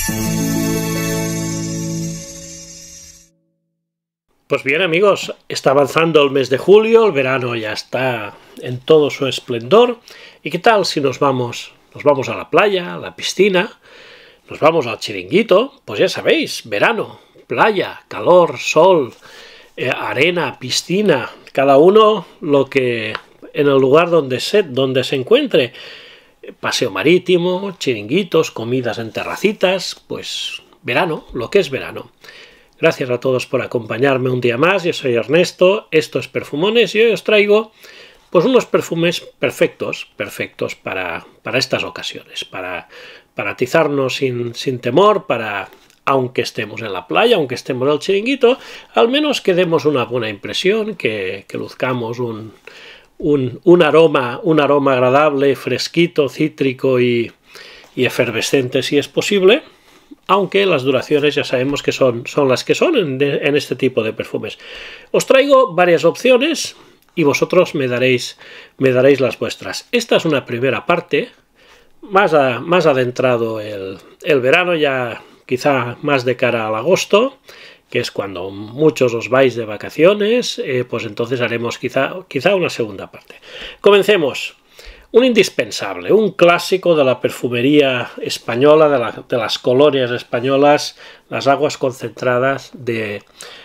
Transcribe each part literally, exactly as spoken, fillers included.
Pues bien, amigos, está avanzando el mes de julio, el verano ya está en todo su esplendor. ¿Y qué tal si nos vamos, nos vamos a la playa, a la piscina, nos vamos al chiringuito? Pues ya sabéis, verano, playa, calor, sol, eh, arena, piscina, cada uno lo que en el lugar donde se, donde se encuentre. Paseo marítimo, chiringuitos, comidas en terracitas, pues verano, lo que es verano. Gracias a todos por acompañarme un día más. Yo soy Ernesto, esto es Perfumones y hoy os traigo pues unos perfumes perfectos, perfectos para, para estas ocasiones, para, para atizarnos sin, sin temor, para, aunque estemos en la playa, aunque estemos en el chiringuito, al menos que demos una buena impresión, que, que luzcamos un, un, un, aroma, un aroma agradable, fresquito, cítrico y, y efervescente si es posible. Aunque las duraciones ya sabemos que son, son las que son en, de, en este tipo de perfumes. Os traigo varias opciones y vosotros me daréis, me daréis las vuestras. Esta es una primera parte, más, a, más adentrado el, el verano, ya quizá más de cara al agosto, que es cuando muchos os vais de vacaciones, eh, pues entonces haremos quizá, quizá una segunda parte. Comencemos. Un indispensable, un clásico de la perfumería española, de, la, de las colonias españolas, las aguas concentradas de,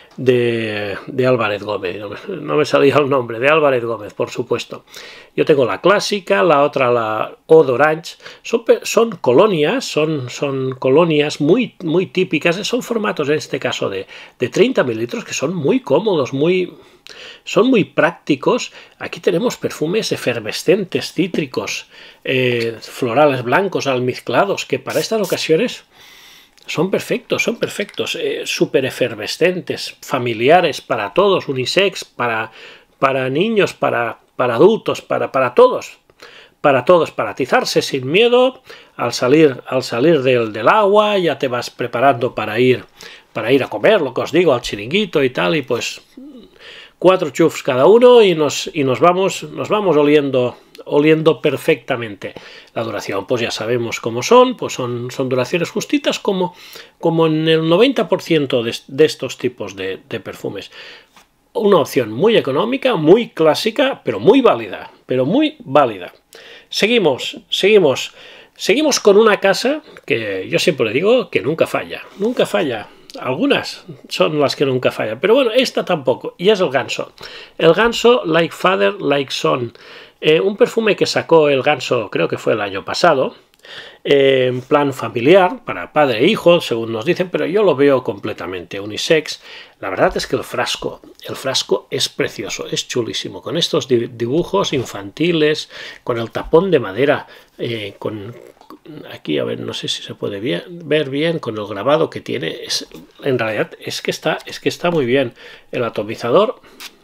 de, de Álvarez Gómez. No me, no me salía el nombre, de Álvarez Gómez, por supuesto. Yo tengo la clásica, la otra la Eau d'Orange. Son, son colonias, son, son colonias muy, muy típicas, son formatos en este caso de, de treinta mililitros que son muy cómodos, muy... son muy prácticos. Aquí tenemos perfumes efervescentes, cítricos, eh, florales blancos, almizclados, que para estas ocasiones son perfectos, son perfectos, eh, súper efervescentes, familiares para todos, unisex, para, para niños, para, para adultos, para, para todos, para todos, para atizarse sin miedo. Al salir, al salir del, del agua ya te vas preparando para ir, para ir a comer, lo que os digo, al chiringuito y tal, y pues... cuatro chufs cada uno y nos, y nos vamos, nos vamos oliendo, oliendo perfectamente. La duración, pues ya sabemos cómo son, pues son, son duraciones justitas como, como en el noventa por ciento de, de estos tipos de, de perfumes. Una opción muy económica, muy clásica, pero muy válida, pero muy válida. Seguimos, seguimos, seguimos con una casa que yo siempre digo que nunca falla, nunca falla. Algunas son las que nunca fallan, pero bueno, esta tampoco, y es el Ganso. El Ganso Like Father, Like Son. Eh, un perfume que sacó el Ganso, creo que fue el año pasado, eh, en plan familiar, para padre e hijo, según nos dicen, pero yo lo veo completamente unisex. La verdad es que el frasco, el frasco es precioso, es chulísimo, con estos dibujos infantiles, con el tapón de madera, eh, con... aquí, a ver, no sé si se puede bien, ver bien con el grabado que tiene. Es, en realidad es que, está, es que está muy bien. El atomizador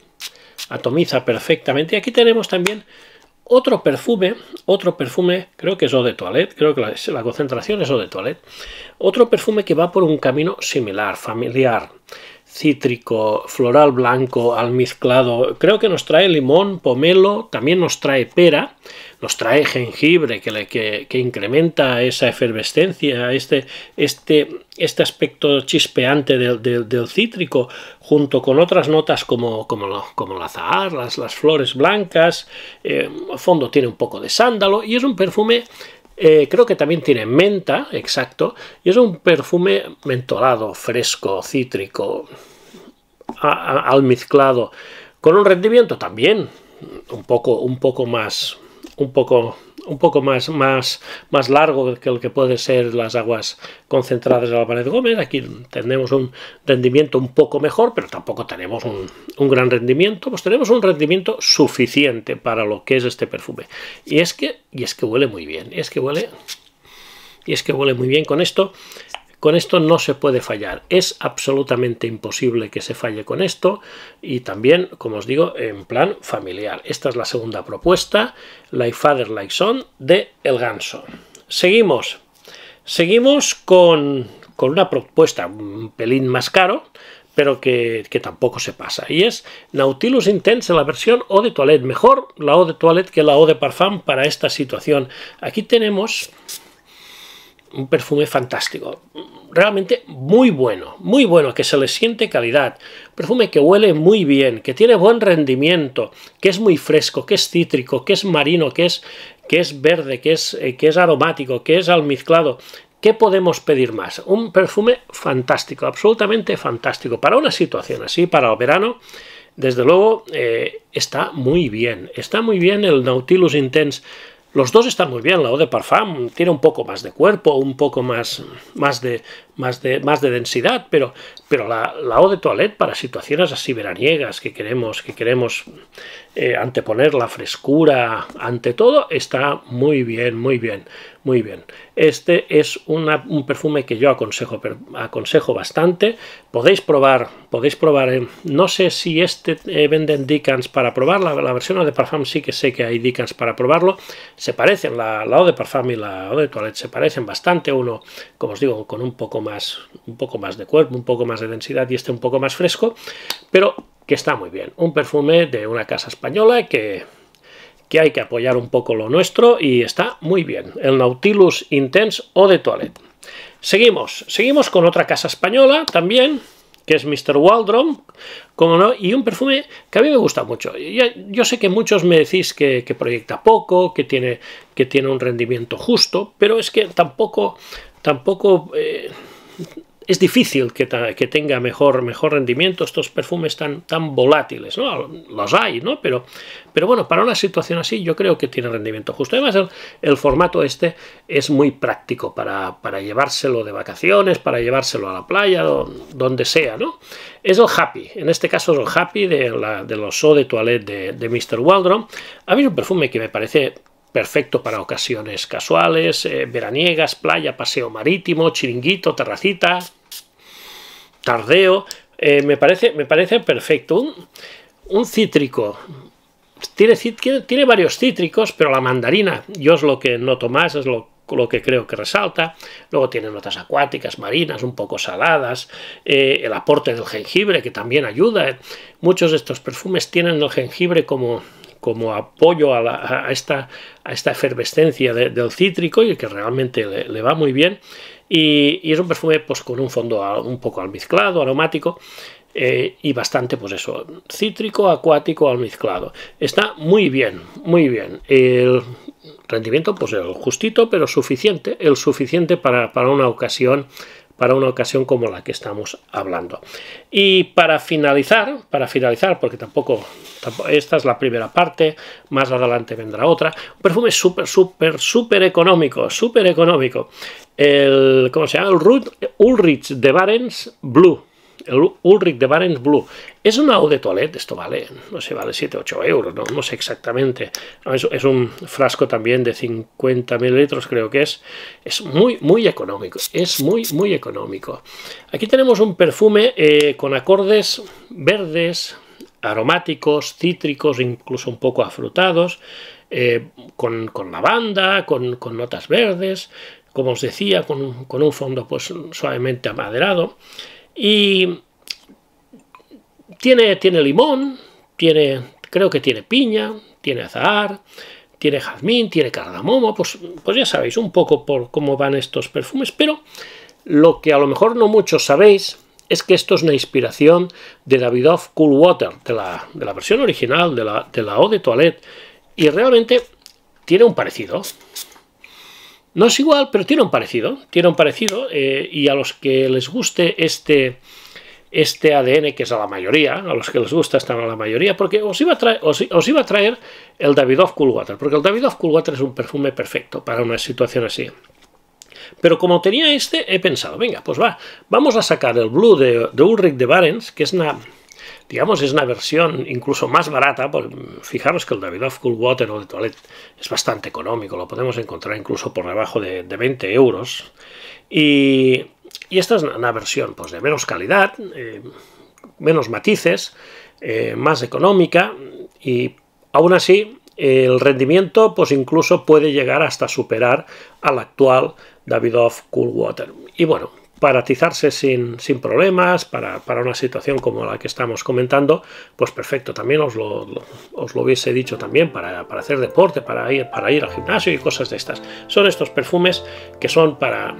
atomiza perfectamente. Y aquí tenemos también otro perfume, otro perfume, creo que es Eau de Toilette, creo que la, la concentración es Eau de Toilette. Otro perfume que va por un camino similar, familiar, cítrico, floral blanco, almizclado. Creo que nos trae limón, pomelo, también nos trae pera, nos trae jengibre que, le, que, que incrementa esa efervescencia, este, este, este aspecto chispeante del, del, del cítrico, junto con otras notas como, como, lo, como el azahar, las, las flores blancas. Eh, a fondo tiene un poco de sándalo y es un perfume... Eh, creo que también tiene menta, exacto, y es un perfume mentolado, fresco, cítrico, a, a, almizclado, con un rendimiento también un poco, un poco más, un poco, un poco más, más, más largo que el que puede ser las aguas concentradas de Álvarez Gómez. Aquí tenemos un rendimiento un poco mejor, pero tampoco tenemos un, un gran rendimiento. Pues tenemos un rendimiento suficiente para lo que es este perfume. Y es que, y es que huele muy bien. Y es que huele, y es que huele muy bien con esto. Con esto no se puede fallar, es absolutamente imposible que se falle con esto, y también, como os digo, en plan familiar. Esta es la segunda propuesta, Like Father, Like Son, de El Ganso. Seguimos, seguimos con, con una propuesta un pelín más caro, pero que, que tampoco se pasa, y es Nautilus Intense en la versión Eau de Toilette. Mejor la Eau de Toilette que la Eau de Parfum para esta situación. Aquí tenemos un perfume fantástico, realmente muy bueno, muy bueno, que se le siente calidad, perfume que huele muy bien, que tiene buen rendimiento, que es muy fresco, que es cítrico, que es marino, que es, que es verde, que es, eh, que es aromático, que es almizclado. ¿Qué podemos pedir más? Un perfume fantástico, absolutamente fantástico. Para una situación así, para el verano, desde luego eh, está muy bien. Está muy bien el Nautilus Intense. Los dos están muy bien. La Eau de Parfum tiene un poco más de cuerpo, un poco más, más, de, más, de, más de densidad, pero, pero la, la Eau de Toilette para situaciones así veraniegas que queremos, que queremos eh, anteponer la frescura ante todo, está muy bien, muy bien, muy bien. Este es una, un perfume que yo aconsejo, aconsejo bastante. Podéis probar, podéis probar, eh, no sé si este eh, venden Decants para probarla, la, la versión Eau de Parfum sí que sé que hay Decants para probarlo. Se parecen, la, la Eau de Parfum y la Eau de Toilette se parecen bastante, uno, como os digo, con un poco más, un poco más de cuerpo, un poco más de densidad y este un poco más fresco, pero que está muy bien. Un perfume de una casa española que, que hay que apoyar un poco lo nuestro y está muy bien. El Nautilus Intense Eau de Toilette. Seguimos, seguimos con otra casa española también, que es mister Waldron, como no, y un perfume que a mí me gusta mucho. Yo, yo sé que muchos me decís que, que proyecta poco, que tiene, que tiene un rendimiento justo, pero es que tampoco, tampoco eh, es difícil que, que tenga mejor, mejor rendimiento estos perfumes tan, tan volátiles, ¿no? Los hay, ¿no? Pero, pero bueno, para una situación así yo creo que tiene rendimiento justo. Además, el, el formato este es muy práctico para, para llevárselo de vacaciones, para llevárselo a la playa, donde sea, ¿no? Es el Happy, en este caso es el Happy de, la, de los Eau de Toilette de, de mister Waldron. A mí es un perfume que me parece perfecto para ocasiones casuales, eh, veraniegas, playa, paseo marítimo, chiringuito, terracita, tardeo. Eh, me, parece, me parece perfecto. Un, un cítrico. Tiene, tiene, tiene varios cítricos, pero la mandarina, yo es lo que noto más, es lo, lo que creo que resalta. Luego tiene notas acuáticas, marinas, un poco saladas. Eh, el aporte del jengibre, que también ayuda. Muchos de estos perfumes tienen el jengibre como... como apoyo a, la, a, esta, a esta efervescencia de, del cítrico y que realmente le, le va muy bien. Y, y es un perfume pues, con un fondo un poco almizclado, aromático, eh, y bastante, pues eso, cítrico, acuático, almizclado. Está muy bien, muy bien. El rendimiento, pues el justito, pero suficiente, el suficiente para, para una ocasión para una ocasión como la que estamos hablando. Y para finalizar, para finalizar, porque tampoco, tampoco esta es la primera parte, más adelante vendrá otra, un perfume súper, súper, súper económico, súper económico. El, ¿cómo se llama? El Ulrich de Barents Blue. El Ulrich de Barents Blue. Es una Eau de Toilette, esto vale, no sé, vale siete u ocho euros, no, no sé exactamente. No, es, es un frasco también de cincuenta mililitros, creo que es. Es muy, muy económico, es muy, muy económico. Aquí tenemos un perfume eh, con acordes verdes, aromáticos, cítricos, incluso un poco afrutados, eh, con, con lavanda, con, con notas verdes, como os decía, con, con un fondo pues suavemente amaderado. Y tiene, tiene limón, tiene, creo que tiene piña, tiene azahar, tiene jazmín, tiene cardamomo, pues, pues ya sabéis un poco por cómo van estos perfumes, pero lo que a lo mejor no muchos sabéis es que esto es una inspiración de Davidoff Cool Water, de la, de la versión original de la, de la Eau de Toilette, y realmente tiene un parecido. No es igual, pero tiene un parecido, tiene un parecido, eh, y a los que les guste este, este A D N, que es a la mayoría, a los que les gusta esta a la mayoría, porque os iba a traer, os, os iba a traer el Davidoff Cool Water, porque el Davidoff Cool Water es un perfume perfecto para una situación así. Pero como tenía este, he pensado, venga, pues va, vamos a sacar el Blue de, de Ulrich de Barents, que es una... digamos, es una versión incluso más barata, porque fijaros que el Davidoff Cool Water o de Toilette es bastante económico, lo podemos encontrar incluso por debajo de, de veinte euros. Y, y esta es una versión pues, de menos calidad, eh, menos matices, eh, más económica, y aún así el rendimiento pues incluso puede llegar hasta superar al actual Davidoff Cool Water. Y bueno, para atizarse sin, sin problemas, para, para una situación como la que estamos comentando, pues perfecto. También os lo, lo, os lo hubiese dicho también para, para hacer deporte, para ir, para ir al gimnasio y cosas de estas. Son estos perfumes que son para,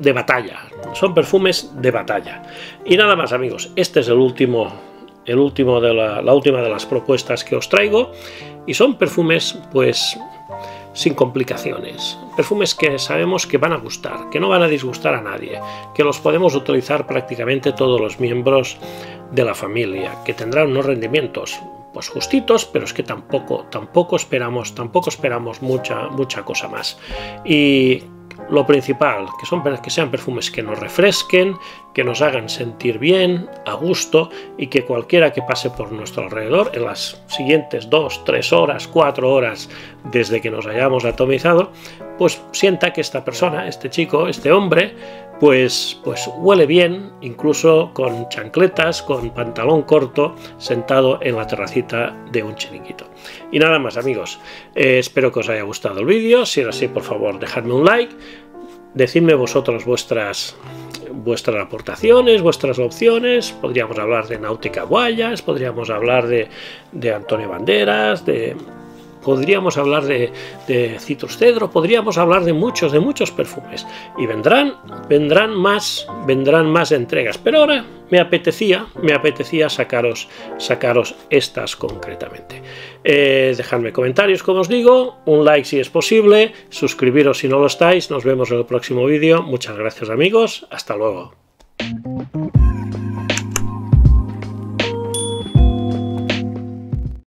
de batalla, son perfumes de batalla. Y nada más, amigos, este es el último, el último de la, la última de las propuestas que os traigo, y son perfumes pues sin complicaciones, perfumes que sabemos que van a gustar, que no van a disgustar a nadie, que los podemos utilizar prácticamente todos los miembros de la familia, que tendrán unos rendimientos pues justitos, pero es que tampoco tampoco esperamos tampoco esperamos mucha mucha cosa más. Y lo principal, que son que sean perfumes que nos refresquen, que nos hagan sentir bien, a gusto, y que cualquiera que pase por nuestro alrededor en las siguientes dos, tres horas, cuatro horas desde que nos hayamos atomizado, pues sienta que esta persona, este chico, este hombre, pues, pues huele bien, incluso con chancletas, con pantalón corto, sentado en la terracita de un chiringuito. Y nada más, amigos, eh, espero que os haya gustado el vídeo. Si es así, por favor, dejadme un like, decidme vosotros vuestras vuestras aportaciones, vuestras opciones. Podríamos hablar de Náutica Guayas, podríamos hablar de, de Antonio Banderas, de... podríamos hablar de, de Citrus Cedro, podríamos hablar de muchos, de muchos perfumes, y vendrán, vendrán más, vendrán más entregas, pero ahora me apetecía, me apetecía sacaros, sacaros estas concretamente. Eh, dejadme comentarios, como os digo, un like si es posible, suscribiros si no lo estáis, nos vemos en el próximo vídeo. Muchas gracias, amigos, hasta luego.